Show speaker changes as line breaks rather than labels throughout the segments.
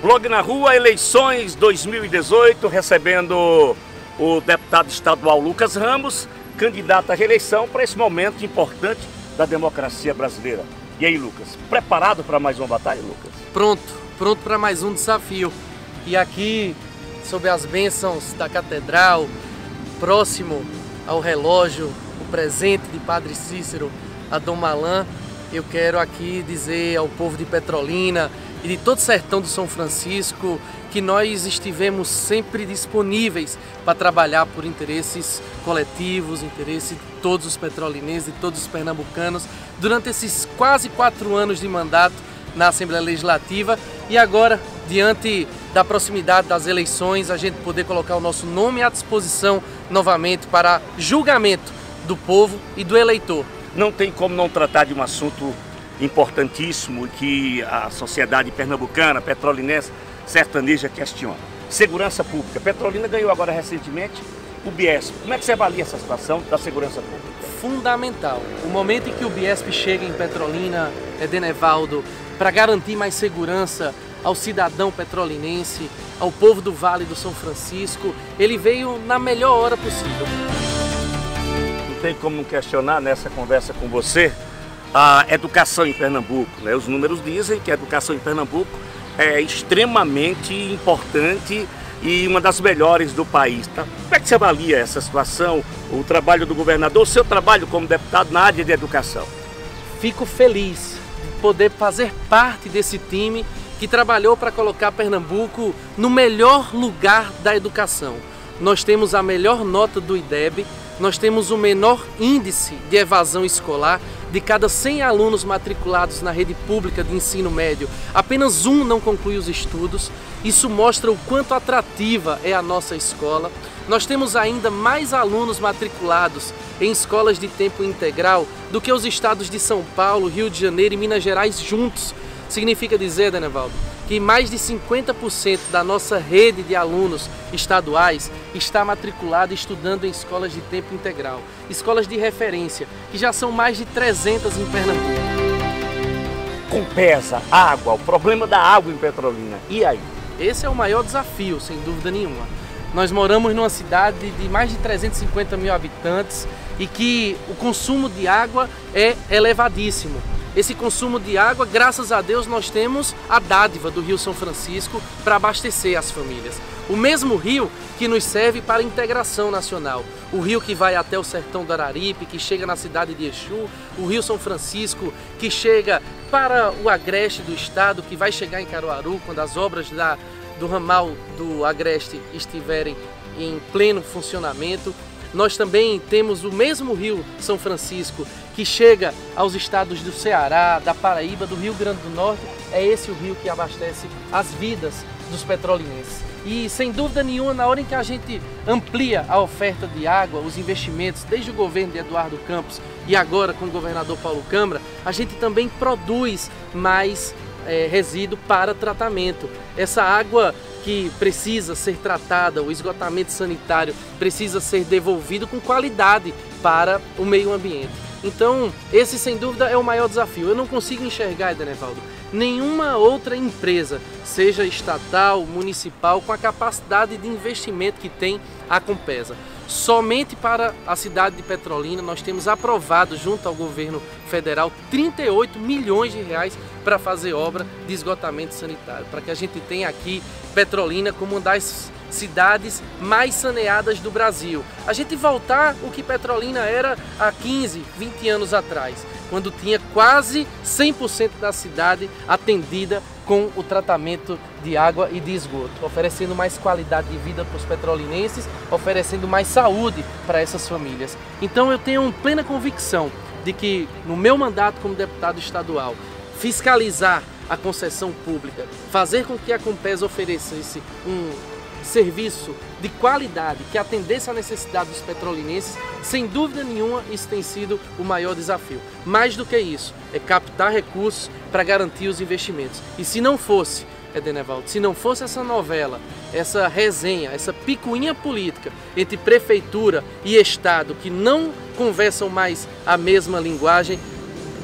Blog na Rua, eleições 2018, recebendo o deputado estadual Lucas Ramos, candidato à reeleição para esse momento importante da democracia brasileira. E aí, Lucas, preparado para mais uma batalha, Lucas?
Pronto para mais um desafio. E aqui, sob as bênçãos da catedral, próximo ao relógio, o presente de Padre Cícero a Dom Malan, eu quero aqui dizer ao povo de Petrolina e de todo o sertão do São Francisco que nós estivemos sempre disponíveis para trabalhar por interesses coletivos, interesse de todos os petrolinenses, de todos os pernambucanos, durante esses quase 4 anos de mandato na Assembleia Legislativa e agora, diante da proximidade das eleições, a gente poder colocar o nosso nome à disposição novamente para julgamento do povo e do eleitor.
Não tem como não tratar de um assunto importantíssimo que a sociedade pernambucana, petrolinense, sertaneja questiona. Segurança pública. Petrolina ganhou agora recentemente o Biesp. Como é que você avalia essa situação da segurança pública?
Fundamental. O momento em que o Biesp chega em Petrolina, Edenevaldo, para garantir mais segurança ao cidadão petrolinense, ao povo do Vale do São Francisco, ele veio na melhor hora possível.
Não tem como não questionar nessa conversa com você a educação em Pernambuco, né? Os números dizem que a educação em Pernambuco é extremamente importante e uma das melhores do país. Tá? Como é que você avalia essa situação, o trabalho do governador, o seu trabalho como deputado na área de educação?
Fico feliz de poder fazer parte desse time que trabalhou para colocar Pernambuco no melhor lugar da educação. Nós temos a melhor nota do IDEB, nós temos o menor índice de evasão escolar. De cada 100 alunos matriculados na rede pública de ensino médio, apenas um não conclui os estudos. Isso mostra o quanto atrativa é a nossa escola. Nós temos ainda mais alunos matriculados em escolas de tempo integral do que os estados de São Paulo, Rio de Janeiro e Minas Gerais juntos. Significa dizer, Edenevaldo, que mais de 50% da nossa rede de alunos estaduais está matriculada e estudando em escolas de tempo integral. Escolas de referência, que já são mais de 300 em Pernambuco.
Compesa, água, o problema da água em Petrolina. E aí?
Esse é o maior desafio, sem dúvida nenhuma. Nós moramos numa cidade de mais de 350 mil habitantes e que o consumo de água é elevadíssimo. Esse consumo de água, graças a Deus, nós temos a dádiva do Rio São Francisco para abastecer as famílias. O mesmo rio que nos serve para a integração nacional. O rio que vai até o sertão do Araripe, que chega na cidade de Exu. O Rio São Francisco, que chega para o agreste do estado, que vai chegar em Caruaru, quando as obras do ramal do agreste estiverem em pleno funcionamento. Nós também temos o mesmo Rio São Francisco que chega aos estados do Ceará, da Paraíba, do Rio Grande do Norte. É esse o rio que abastece as vidas dos petrolinenses. E sem dúvida nenhuma, na hora em que a gente amplia a oferta de água, os investimentos, desde o governo de Eduardo Campos e agora com o governador Paulo Câmara, a gente também produz mais resíduo para tratamento. Essa água que precisa ser tratada, o esgotamento sanitário precisa ser devolvido com qualidade para o meio ambiente. Então, esse sem dúvida é o maior desafio. Eu não consigo enxergar, Edenevaldo, nenhuma outra empresa, seja estatal, municipal, com a capacidade de investimento que tem a Compesa. Somente para a cidade de Petrolina nós temos aprovado junto ao governo federal 38 milhões de reais para fazer obra de esgotamento sanitário, para que a gente tenha aqui Petrolina como uma das cidades mais saneadas do Brasil. A gente voltar o que Petrolina era há 15, 20 anos atrás, quando tinha quase 100% da cidade atendida com o tratamento de água e de esgoto, oferecendo mais qualidade de vida para os petrolinenses, oferecendo mais saúde para essas famílias. Então eu tenho plena convicção de que no meu mandato como deputado estadual, fiscalizar a concessão pública, fazer com que a Compesa oferecesse um serviço de qualidade que atendesse à necessidade dos petrolinenses, sem dúvida nenhuma isso tem sido o maior desafio. Mais do que isso, é captar recursos para garantir os investimentos. E se não fosse, Edenevaldo, se não fosse essa novela, essa resenha, essa picuinha política entre prefeitura e Estado que não conversam mais a mesma linguagem,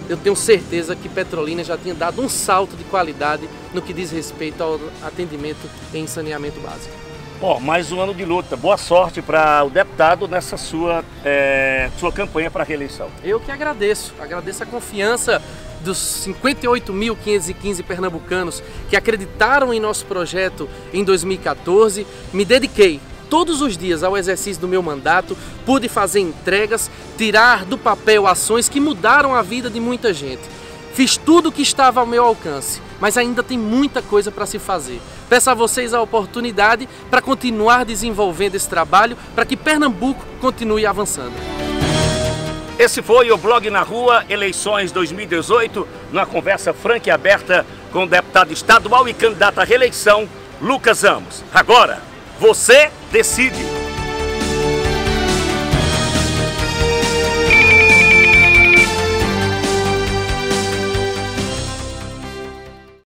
eu tenho certeza que Petrolina já tinha dado um salto de qualidade no que diz respeito ao atendimento em saneamento básico.
Bom, mais um ano de luta. Boa sorte para o deputado nessa sua campanha para a reeleição.
Eu que agradeço a confiança dos 58.515 pernambucanos que acreditaram em nosso projeto em 2014. Me dediquei todos os dias ao exercício do meu mandato, pude fazer entregas, tirar do papel ações que mudaram a vida de muita gente. Fiz tudo o que estava ao meu alcance, mas ainda tem muita coisa para se fazer. Peço a vocês a oportunidade para continuar desenvolvendo esse trabalho, para que Pernambuco continue avançando.
Esse foi o Blog na Rua, eleições 2018, numa conversa franca e aberta com o deputado estadual e candidato à reeleição, Lucas Amos. Agora, você decide.